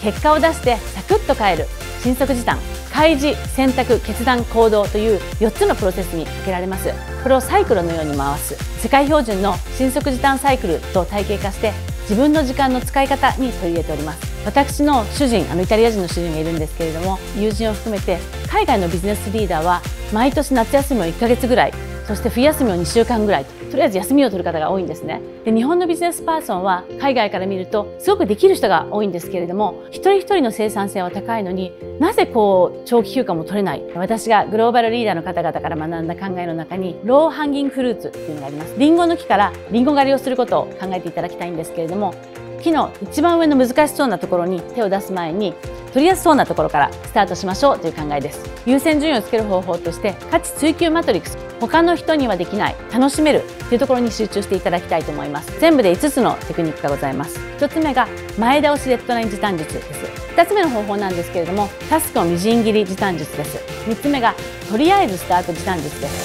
結果を出してサクッと変える新速時短、開示、選択、決断、行動という4つのプロセスに分けられます。これをサイクルのように回す世界標準の新速時短サイクルと体系化して自分の時間の使い方に取り入れております。私の主人、イタリア人の主人がいるんですけれども、友人を含めて海外のビジネスリーダーは毎年夏休みを1ヶ月ぐらい、そして冬休みを2週間ぐらいとりあえず休みを取る方が多いんですね。で、日本のビジネスパーソンは海外から見るとすごくできる人が多いんですけれども、一人一人の生産性は高いのになぜ長期休暇も取れない。私がグローバルリーダーの方々から学んだ考えの中にローハンギングフルーツっていうのがあります。リンゴの木からリンゴ狩りをすることを考えていただきたいんですけれども、木の一番上の難しそうなところに手を出す前に取りやすそうなところからスタートしましょうという考えです。優先順位をつける方法として価値追求マトリックス、他の人にはできない楽しめるというところに集中していただきたいと思います。全部で5つのテクニックがございます。1つ目が前倒しデッドライン時短術です。2つ目の方法なんですけれども、タスクをみじん切り時短術です。3つ目がとりあえずスタート時短術です。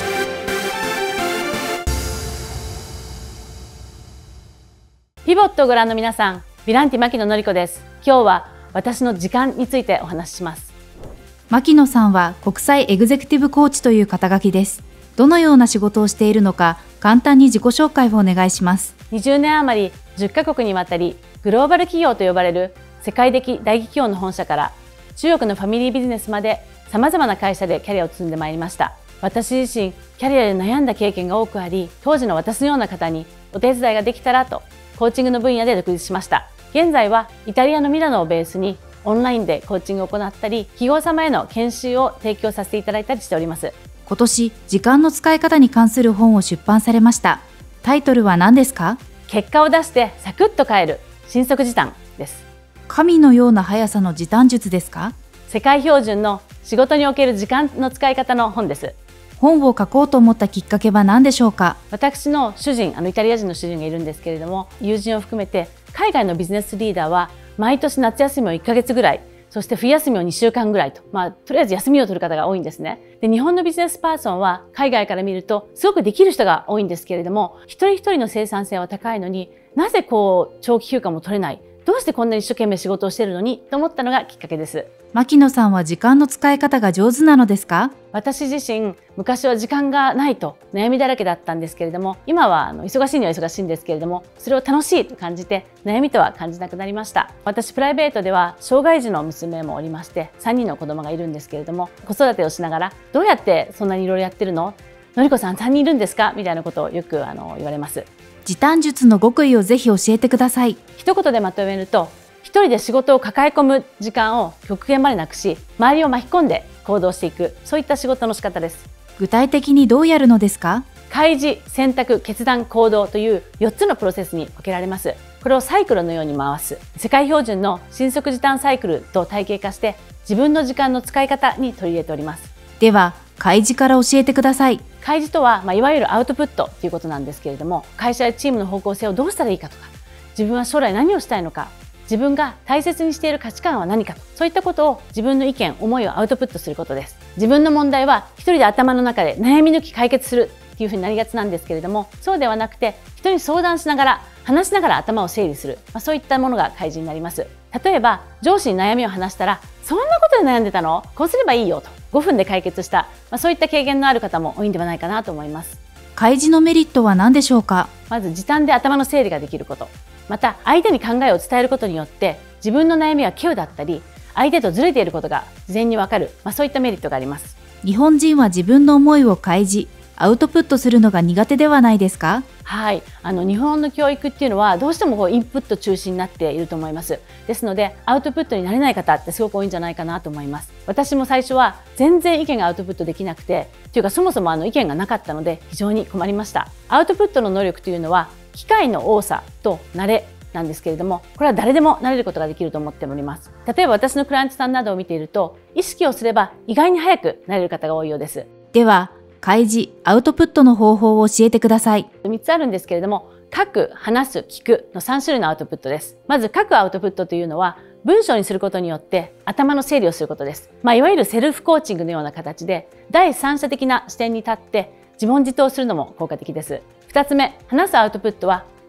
ピボットをご覧の皆さん、ビランティ牧野典子です。今日は私の時間についてお話しします。 牧野さんは国際エグゼクティブコーチという肩書きです。どのような仕事をしているのか、簡単に自己紹介をお願いします。 20年余り10カ国にわたりグローバル企業と呼ばれる世界的大企業の本社から中国のファミリービジネスまで様々な会社でキャリアを積んでまいりました。私自身キャリアで悩んだ経験が多くあり、当時の私のような方にお手伝いができたらとコーチングの分野で独立しました。現在はイタリアのミラノをベースにオンラインでコーチングを行ったり、企業様への研修を提供させていただいたりしております。 今年、時間の使い方に関する本を出版されました。タイトルは何ですか？ 結果を出してサクッと変える新速時短です。 神のような速さの時短術ですか？ 世界標準の仕事における時間の使い方の本です。 本を書こうと思ったきっかけは何でしょうか？ 私の主人、イタリア人の主人がいるんですけれども、友人を含めて海外のビジネスリーダーは毎年夏休みを1ヶ月ぐらい、そして冬休みを2週間ぐらいと、とりあえず休みを取る方が多いんですね。で、日本のビジネスパーソンは海外から見るとすごくできる人が多いんですけれども、一人一人の生産性は高いのになぜ長期休暇も取れない、どうしてこんなに一生懸命仕事をしているのにと思ったのがきっかけです。 牧野さんは時間の使い方が上手なのですか？ 私自身、昔は時間がないと悩みだらけだったんですけれども、今は忙しいには忙しいんですけれども、それを楽しいと感じて悩みとは感じなくなりました。私プライベートでは障害児の娘もおりまして、3人の子供がいるんですけれども、子育てをしながらどうやってそんなにいろいろやってるの？のりこさん3人いるんですか？みたいなことをよく言われます。 時短術の極意をぜひ教えてください。 一言でまとめると、一人で仕事を抱え込む時間を極限までなくし、周りを巻き込んで行動していく、そういった仕事の仕方です。 具体的にどうやるのですか？ 開示、選択、決断、行動という4つのプロセスに分けられます。これをサイクルのように回す世界標準の新速時短サイクルと体系化して自分の時間の使い方に取り入れております。 では、開示から教えてください。 開示とは、いわゆるアウトプットということなんですけれども、会社やチームの方向性をどうしたらいいかとか、自分は将来何をしたいのか、自分が大切にしている価値観は何かと、そういったことを自分の意見、思いをアウトプットすることです。自分の問題は一人で頭の中で悩み抜き解決するっていうふうになりがちなんですけれども、そうではなくて人に相談しながら話しながら頭を整理する、そういったものが開示になります。例えば上司に悩みを話したら、そんなことで悩んでたの？こうすればいいよと5分で解決した、そういった経験のある方も多いんではないかなと思います。 開示のメリットは何でしょうか？ まず時短で頭の整理ができること、また相手に考えを伝えることによって自分の悩みは稀有だったり相手とずれていることが事前にわかる、そういったメリットがあります。 日本人は自分の思いを開示、アウトプットするのが苦手ではないですか？ はい、日本の教育っていうのはどうしてもインプット中心になっていると思います。ですのでアウトプットになれない方ってすごく多いんじゃないかなと思います。私も最初は全然意見がアウトプットできなくて、というかそもそも意見がなかったので非常に困りました。アウトプットの能力というのは機会の多さと慣れなんですけれども、これは誰でもなれることができると思っております。例えば私のクライアントさんなどを見ていると、意識をすれば意外に早くなれる方が多いようです。 では、開示、アウトプットの方法を教えてください。 3つあるんですけれども、書く、話す、聞くの3種類のアウトプットです。まず書くアウトプットというのは、文章にすることによって頭の整理をすることです。いわゆるセルフコーチングのような形で、第三者的な視点に立って自問自答するのも効果的です。2つ目、話すアウトプットは、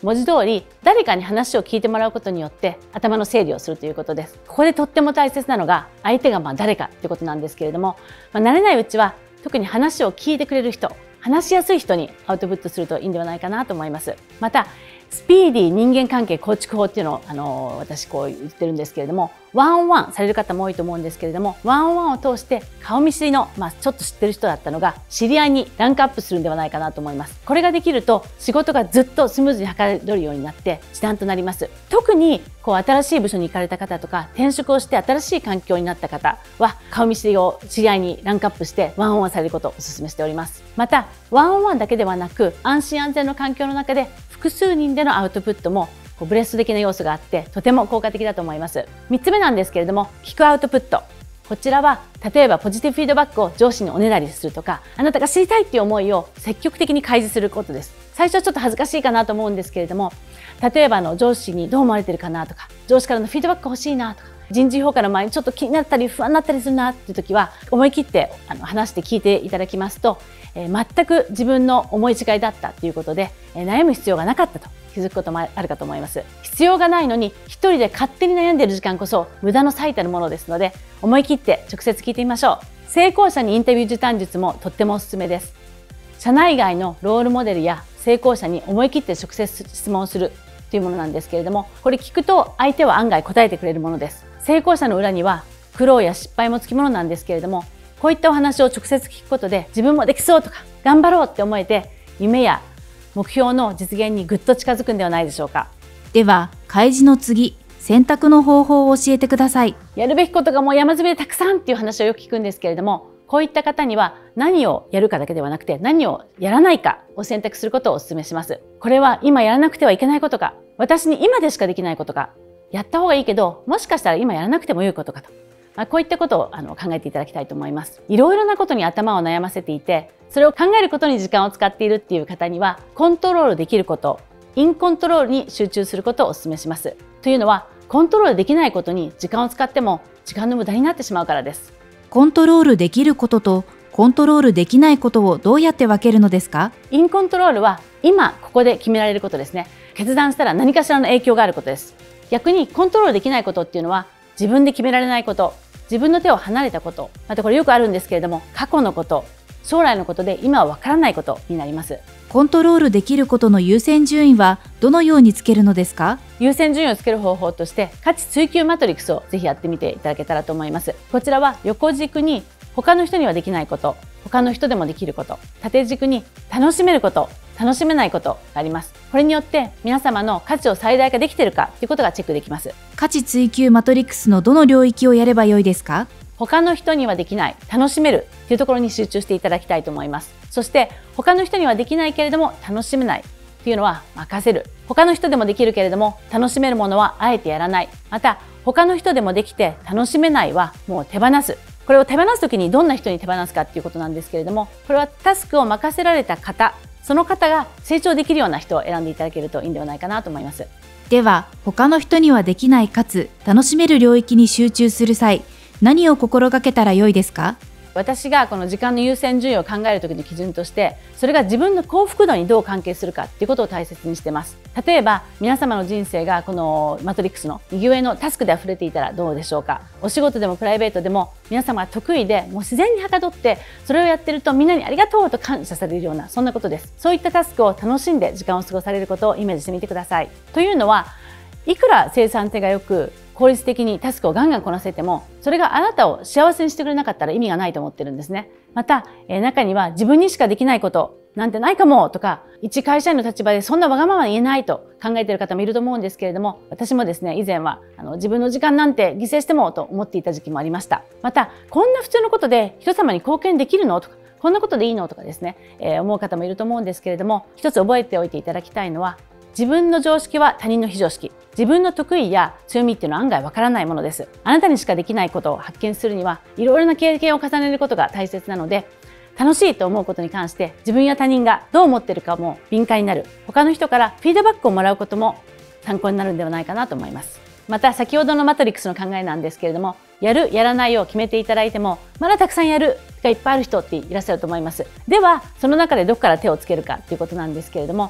文字通り誰かに話を聞いてもらうことによって頭の整理をするということです。ここでとっても大切なのが相手が誰かということなんですけれども、慣れないうちは特に話を聞いてくれる人、話しやすい人にアウトプットするといいんではないかなと思います。またスピーディー人間関係構築法っていうのを私こう言ってるんですけれども、ワンオンワンされる方も多いと思うんですけれども、ワンオンワンを通して顔見知りの、ちょっと知ってる人だったのが知り合いにランクアップするんではないかなと思います。これができると仕事がずっとスムーズにはかどるようになって時短となります。特に新しい部署に行かれた方とか転職をして新しい環境になった方は顔見知りを知り合いにランクアップしてワンオンワンされることをお勧めしております。またワンオンワンだけではなく安心安全の環境の中で複数人でのアウトプットもブレスト的な要素があってとても効果的だと思います。3つ目なんですけれども、聞くアウトプット。こちらは例えばポジティブフィードバックを上司におねだりするとか、あなたが知りたいっていう思いを積極的に開示することです。最初はちょっと恥ずかしいかなと思うんですけれども、例えば上司にどう思われてるかなとか、上司からのフィードバック欲しいなとか、人事評価の前にちょっと気になったり不安になったりするなっていう時は思い切って話して聞いていただきますと、全く自分の思い違いだったということで、悩む必要がなかったと気づくこともあるかと思います。必要がないのに一人で勝手に悩んでいる時間こそ無駄の最たるものですので、思い切って直接聞いてみましょう。成功者にインタビュー時短術もとってもおすすめです。社内外のロールモデルや成功者に思い切って直接質問するというものなんですけれども、これ聞くと相手は案外答えてくれるものです。成功者の裏には苦労や失敗もつきものなんですけれども、こういったお話を直接聞くことで自分もできそうとか頑張ろうって思えて、夢や目標の実現にぐっと近づくんではないでしょうか。 では開示の次、選択の方法を教えてください。 やるべきことがもう山積みでたくさんっていう話をよく聞くんですけれども、こういった方には何をやるかだけではなくて何をやらないかを選択することをお勧めします。これは今やらなくてはいけないことか、私に今でしかできないことか、やった方がいいけどもしかしたら今やらなくてもよいことかと、こういったことを考えていただきたいと思います。いろいろなことに頭を悩ませていて、それを考えることに時間を使っているっていう方には、コントロールできること、インコントロールに集中することをお勧めします。というのは、コントロールできないことに時間を使っても時間の無駄になってしまうからです。 コントロールできることとコントロールできないことをどうやって分けるのですか？ インコントロールは今ここで決められることですね。決断したら何かしらの影響があることです。逆にコントロールできないことっていうのは自分で決められないこと、自分の手を離れたこと、またこれよくあるんですけれども、過去のこと、将来のことで今はわからないことになります。 コントロールできることの優先順位はどのようにつけるのですか？ 優先順位をつける方法として価値追求マトリックスをぜひやってみていただけたらと思います。こちらは横軸に他の人にはできないこと、他の人でもできること、縦軸に楽しめること、楽しめないことがあります。これによって皆様の価値を最大化できているかということがチェックできます。 価値追求マトリックスのどの領域をやればよいですか？ 他の人にはできない、楽しめるというところに集中していただきたいと思います。そして他の人にはできないけれども楽しめないというのは任せる。他の人でもできるけれども楽しめるものはあえてやらない。また他の人でもできて楽しめないはもう手放す。これを手放すときにどんな人に手放すかっていうことなんですけれども、これはタスクを任せられた方、その方が成長できるような人を選んでいただけるといいんではないかなと思います。 では他の人にはできないかつ楽しめる領域に集中する際、何を心がけたらよいですか？ 私がこの時間の優先順位を考える時の基準として、それが自分の幸福度にどう関係するかっていうことを大切にしてます。例えば皆様の人生がこのマトリックスの右上のタスクで溢れていたらどうでしょうか。お仕事でもプライベートでも皆様が得意でもう自然にはかどって、それをやってるとみんなにありがとうと感謝されるような、そんなことです。そういったタスクを楽しんで時間を過ごされることをイメージしてみてください。というのは、いくら生産性が良く効率的にタスクをガンガンこなせても、それがあなたを幸せにしてくれなかったら意味がないと思ってるんですね。また、中には自分にしかできないことなんてないかもとか、一会社員の立場でそんなわがまま言えないと考えている方もいると思うんですけれども、私もですね、以前は自分の時間なんて犠牲してもと思っていた時期もありました。また、こんな普通のことで人様に貢献できるのとか、こんなことでいいのとかですね、思う方もいると思うんですけれども、一つ覚えておいていただきたいのは、自分の常識は他人の非常識。自分の得意や強みっていうのは案外わからないものです。あなたにしかできないことを発見するには、いろいろな経験を重ねることが大切なので、楽しいと思うことに関して自分や他人がどう思っているかも敏感になる。他の人からフィードバックをもらうことも参考になるんではないかなと思います。また先ほどのマトリックスの考えなんですけれども、やるやらないを決めていただいても、まだたくさんやるがいっぱいある人っていらっしゃると思います。ではその中でどこから手をつけるかということなんですけれども、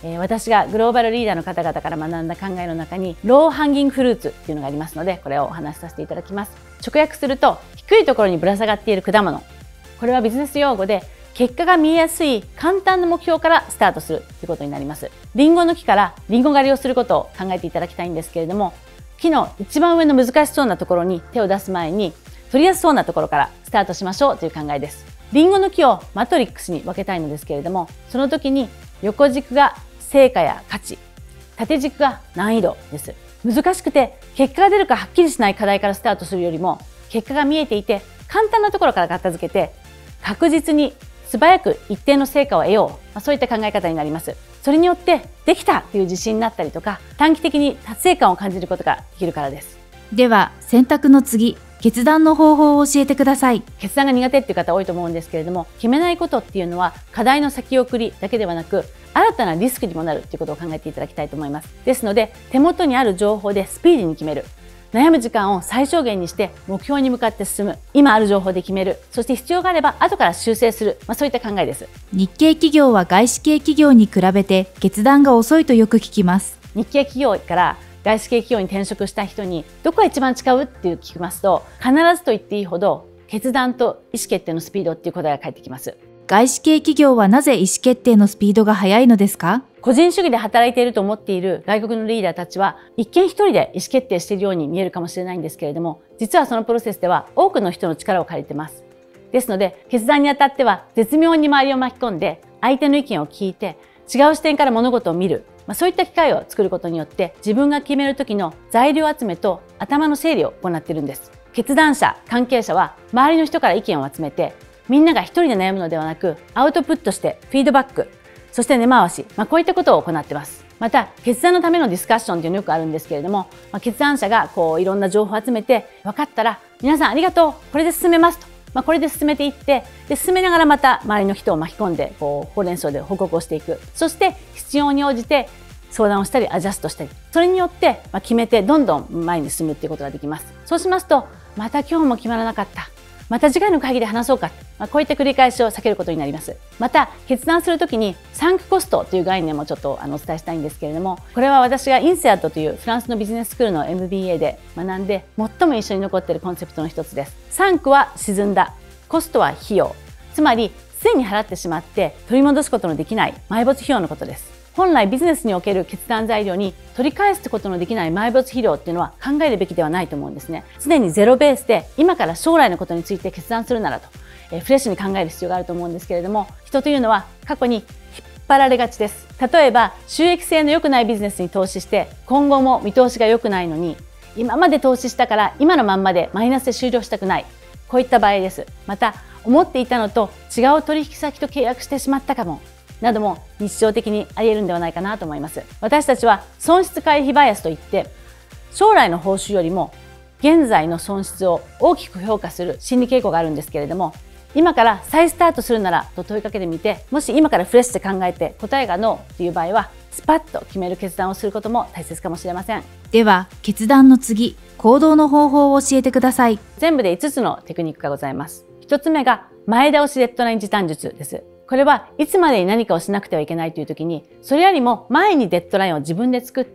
私がグローバルリーダーの方々から学んだ考えの中にローハンギングフルーツっていうのがありますので、これをお話しさせていただきます。直訳すると、低いところにぶら下がっている果物。これはビジネス用語で結果が見えやすい簡単な目標からスタートするということになります。リンゴの木からリンゴ狩りをすることを考えていただきたいんですけれども、木の一番上の難しそうなところに手を出す前に取りやすそうなところからスタートしましょうという考えです。リンゴの木をマトリックスに分けたいのですけれども、その時に横軸が成果や価値、縦軸が難易度です。難しくて結果が出るかはっきりしない課題からスタートするよりも、結果が見えていて簡単なところから片付けて確実に素早く一定の成果を得よう、そういった考え方になります。それによってできたという自信になったりとか、短期的に達成感を感じることができるからです。 では選択の次、決断の方法を教えてください。 決断が苦手っていう方多いと思うんですけれども、決めないことっていうのは課題の先送りだけではなく、新たなリスクにもなるっていうことを考えていただきたいと思います。ですので、手元にある情報でスピーディーに決める。悩む時間を最小限にして目標に向かって進む。今ある情報で決める。そして必要があれば後から修正する。そういった考えです。 日系企業は外資系企業に比べて決断が遅いとよく聞きます。 日系企業から外資系企業に転職した人にどこが一番違うって聞きますと、必ずと言っていいほど決断と意思決定のスピードっていう答えが返ってきます。 外資系企業はなぜ意思決定のスピードが速いのですか？ 個人主義で働いていると思っている外国のリーダーたちは一見一人で意思決定しているように見えるかもしれないんですけれども、実はそのプロセスでは多くの人の力を借りています。ですので、決断にあたっては絶妙に周りを巻き込んで相手の意見を聞いて違う視点から物事を見る、そういった機会を作ることによって自分が決める時の材料集めと頭の整理を行っているんです。決断者、関係者は周りの人から意見を集めて、みんなが一人で悩むのではなくアウトプットしてフィードバック、そして根回し、こういったことを行っています。また決断のためのディスカッションというのよくあるんですけれども、決断者がいろんな情報を集めて、分かったら皆さんありがとう、これで進めますと、これで進めていって、進めながらまた周りの人を巻き込んでほうれん草で報告をしていく。そして必要に応じて相談をしたりアジャストしたり、それによって決めてどんどん前に進むっていうことができます。そうしますと、また今日も決まらなかった、また次回の会議で話そうか、こういった繰り返しを避けることになります。また決断するときにサンクコストという概念もちょっとお伝えしたいんですけれども、これは私がインセアットというフランスのビジネススクールの MBA で学んで最も印象に残っているコンセプトの一つです。サンクは沈んだ、コストは費用、つまりすでに払ってしまって取り戻すことのできない埋没費用のことです。本来ビジネスにおける決断材料に取り返すことのできない埋没肥料っていうのは考えるべきではないと思うんですね。すでにゼロベースで今から将来のことについて決断するならと、フレッシュに考える必要があると思うんですけれども、人というのは過去に引っ張られがちです。例えば収益性の良くないビジネスに投資して今後も見通しが良くないのに、今まで投資したから今のまんまでマイナスで終了したくない、こういった場合です。また思っていたのと違う取引先と契約してしまったかもなども日常的にあり得るんではないかなと思います。私たちは損失回避バイアスといって、将来の報酬よりも現在の損失を大きく評価する心理傾向があるんですけれども、今から再スタートするならと問いかけてみて、もし今からフレッシュで考えて答えがノーという場合はスパッと決める決断をすることも大切かもしれません。 では決断の次、行動の方法を教えてください。 全部で5つのテクニックがございます。1つ目が前倒しデッドライン時短術です。これはいつまでに何かをしなくてはいけないという時に、それよりも前にデッドラインを自分で作って、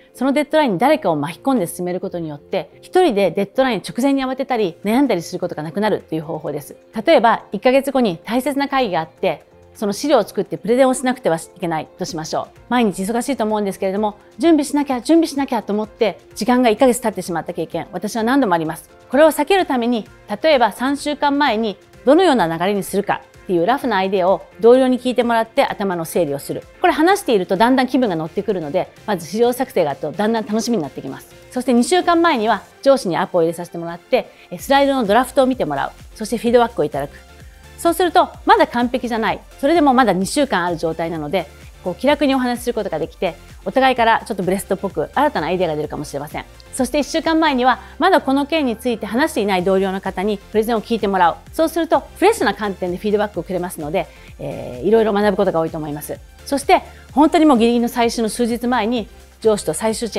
そのデッドラインに誰かを巻き込んで進めることによって、一人でデッドライン直前に慌てたり悩んだりすることがなくなるという方法です。例えば1ヶ月後に大切な会議があって、その資料を作ってプレゼンをしなくてはいけないとしましょう。毎日忙しいと思うんですけれども、準備しなきゃと思って時間が1ヶ月経ってしまった経験、私は何度もあります。これを避けるために、例えば3週間前にどのような流れにするかっていうラフなアイデアを同僚に聞いてもらって頭の整理をする。これ話しているとだんだん気分が乗ってくるので、まず資料作成があるとだんだん楽しみになってきます。そして2週間前には上司にアポを入れさせてもらって、スライドのドラフトを見てもらう。そしてフィードバックをいただく。そうするとまだ完璧じゃない。それでもまだ2週間ある状態なので、気楽にお話しすることができて、お互いからちょっとブレストっぽく新たなアイデアが出るかもしれません。そして1週間前にはまだこの件について話していない同僚の方にプレゼンを聞いてもらう。そうするとフレッシュな観点でフィードバックをくれますので、いろいろ学ぶことが多いと思います。そして本当にもうギリギリの最終の数日前に上司と最終チェック。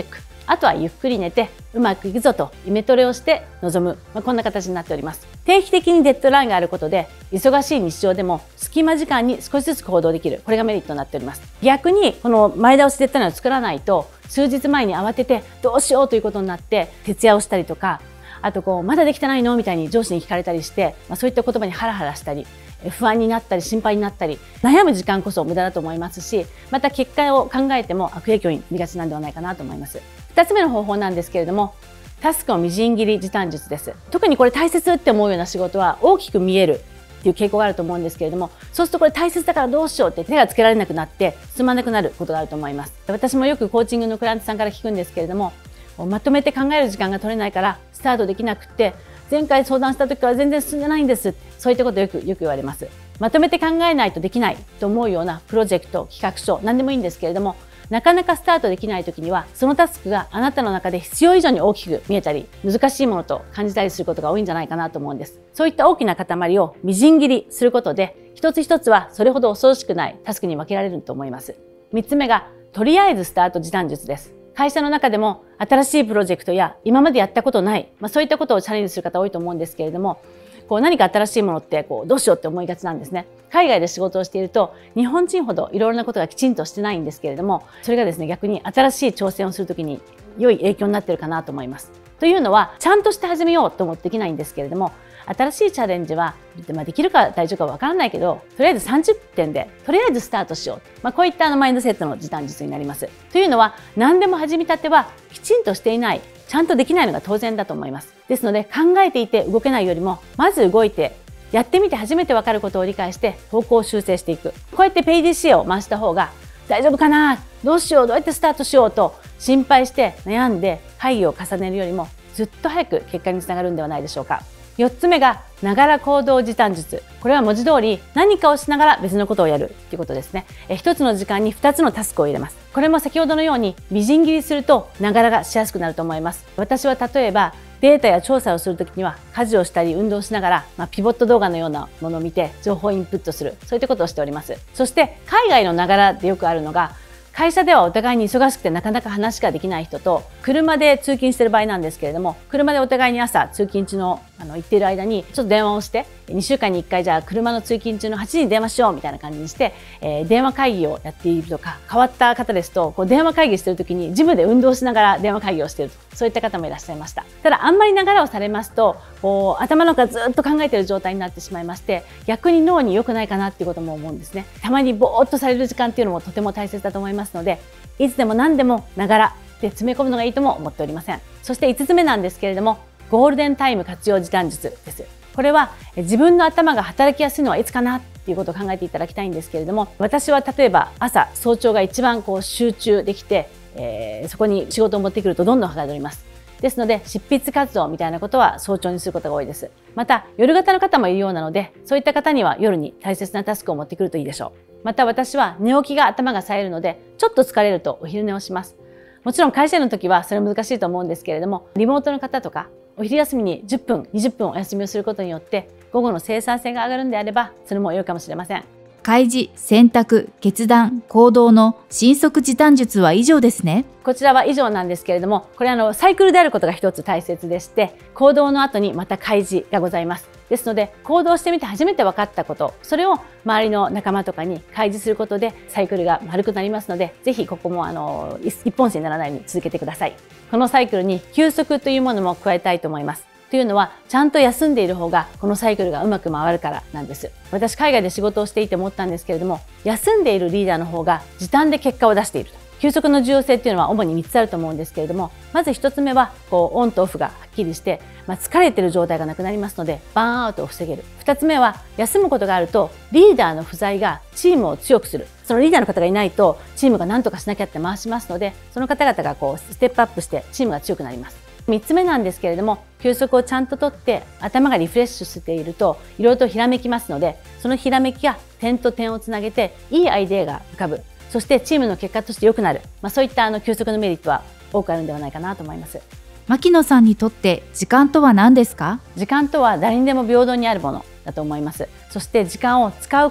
あとはゆっくり寝てうまくいくぞとイメトレをして臨む、こんな形になっております。定期的にデッドラインがあることで忙しい日常でも隙間時間に少しずつ行動できる、これがメリットになっております。逆にこの前倒しデッドラインを作らないと数日前に慌ててどうしようということになって徹夜をしたりとか、あとまだできてないのみたいに上司に聞かれたりして、そういった言葉にハラハラしたり不安になったり心配になったり悩む時間こそ無駄だと思いますし、また結果を考えても悪影響になりがちなんではないかなと思います。2つ目の方法なんですけれども、タスクのみじん切り時短術です。特にこれ大切って思うような仕事は大きく見えるっていう傾向があると思うんですけれども、そうするとこれ大切だからどうしようって手がつけられなくなって進まなくなることがあると思います。私もよくコーチングのクライアントさんから聞くんですけれども、まとめて考える時間が取れないからスタートできなくて、前回相談した時から全然進んでないんです、そういったことをよく言われます。まとめて考えないとできないと思うようなプロジェクト、企画書、何でもいいんですけれども、なかなかスタートできない時にはそのタスクがあなたの中で必要以上に大きく見えたり難しいものと感じたりすることが多いんじゃないかなと思うんです。そういった大きな塊をみじん切りすることで一つ一つはそれほど恐ろしくないタスクに分けられると思います。3つ目がとりあえずスタート時短術です。会社の中でも新しいプロジェクトや今までやったことない、そういったことをチャレンジする方多いと思うんですけれども、何か新しいものってどうしようって思いがちなんですね。海外で仕事をしていると日本人ほどいろいろなことがきちんとしてないんですけれども、それがですね、逆に新しい挑戦をするときに良い影響になっているかなと思います。というのはちゃんとして始めようと思ってできないんですけれども、新しいチャレンジは、できるか大丈夫かわからないけど、とりあえず30点でとりあえずスタートしよう、こういったマインドセットの時短術になります。というのは何でも始めたてはきちんとしていない、ちゃんとできないのが当然だと思います。ですので考えていて動けないよりもまず動いてやってみて初めて分かることを理解して方向を修正していく、こうやってペイディシエを回した方が大丈夫かな、どうしよう、どうやってスタートしようと心配して悩んで会議を重ねるよりもずっと早く結果につながるんではないでしょうか。4つ目がながら行動時短術。これは文字通り何かをしながら別のことをやるということですね。1つの時間に2つのタスクを入れます。これも先ほどのようにみじん切りするとながらがしやすくなると思います。私は例えばデータや調査をするときには家事をしたり運動しながら、ピボット動画のようなものを見て情報をインプットする、そういったことをしております。そして海外のながらでよくあるのが、会社ではお互いに忙しくてなかなか話ができない人と車で通勤している場合なんですけれども、車でお互いに朝通勤中の行っている間にちょっと電話をして2週間に1回じゃあ車の通勤中の8時に電話しようみたいな感じにして、電話会議をやっているとか、変わった方ですと電話会議している時にジムで運動しながら電話会議をしていると、そういった方もいらっしゃいました。ただあんまりながらをされますと頭の中ずっと考えている状態になってしまいまして、逆に脳に良くないかなっていうことも思うんですね。たまにぼーっとされる時間っていうのもとても大切だと思いますので、いつでも何でもながらで詰め込むのがいいとも思っておりません。そして5つ目なんですけれども、ゴールデンタイム活用時短術です。これは自分の頭が働きやすいのはいつかなっていうことを考えていただきたいんですけれども、私は例えば朝早朝が一番集中できて、そこに仕事を持ってくるとどんどんはかどります。ですので執筆活動みたいなことは早朝にすることが多いです。また夜型の方もいるようなので、そういった方には夜に大切なタスクを持ってくるといいでしょう。また私は寝起きが頭が冴えるので、ちょっと疲れるとお昼寝をします。もちろん会社の時はそれは難しいと思うんですけれども、リモートの方とかお昼休みに10分20分お休みをすることによって午後の生産性が上がるんであれば、それも良いかもしれません。 開示、選択、決断、行動の迅速時短術は以上ですね。 こちらは以上なんですけれども、これサイクルであることが一つ大切でして、行動の後にまた開示がございます。ですので行動してみて初めて分かったこと、それを周りの仲間とかに開示することでサイクルが丸くなりますので、ぜひここも一本線にならないように続けてください。このサイクルに休息というものも加えたいと思います。というのは、ちゃんと休んでいる方がこのサイクルがうまく回るからなんです。私海外で仕事をしていて思ったんですけれども、休んでいるリーダーの方が時短で結果を出していると。休息の重要性っていうのは主に3つあると思うんですけれども、まず1つ目はオンとオフがはっきりして、疲れている状態がなくなりますのでバーンアウトを防げる。2つ目は休むことがあるとリーダーの不在がチームを強くする。そのリーダーの方がいないとチームが何とかしなきゃって回しますので、その方々がステップアップしてチームが強くなります。3つ目なんですけれども、休息をちゃんととって頭がリフレッシュしているといろいろとひらめきますので、そのひらめきが点と点をつなげていいアイデアが浮かぶ。そしてチームの結果として良くなる。そういった休息のメリットは多くあるんではないかなと思います。 牧野さんにとって時間とは何ですか？ 時間とは誰にでも平等にあるものだと思います。そして時間を使うか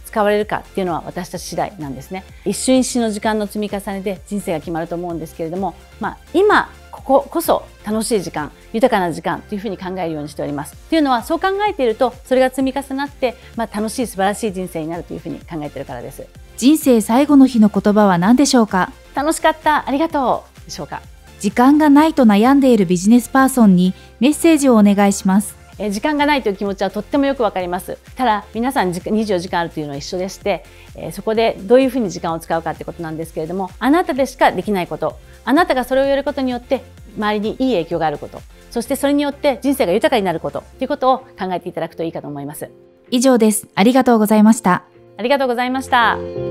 使われるかっていうのは私たち次第なんですね。一瞬一瞬の時間の積み重ねで人生が決まると思うんですけれども、今こここそ楽しい時間、豊かな時間というふうに考えるようにしております。というのは、そう考えているとそれが積み重なって、楽しい素晴らしい人生になるというふうに考えているからです。 人生最後の日の言葉は何でしょうか？ 楽しかった、ありがとうでしょうか。 時間がないと悩んでいるビジネスパーソンにメッセージをお願いします。 時間がないという気持ちはとってもよくわかります。ただ皆さん24時間あるというのは一緒でして、そこでどういうふうに時間を使うかということなんですけれども、あなたでしかできないこと、あなたがそれをやることによって周りにいい影響があること、そしてそれによって人生が豊かになることということを考えていただくといいかと思います。 以上です。ありがとうございました。 ありがとうございました。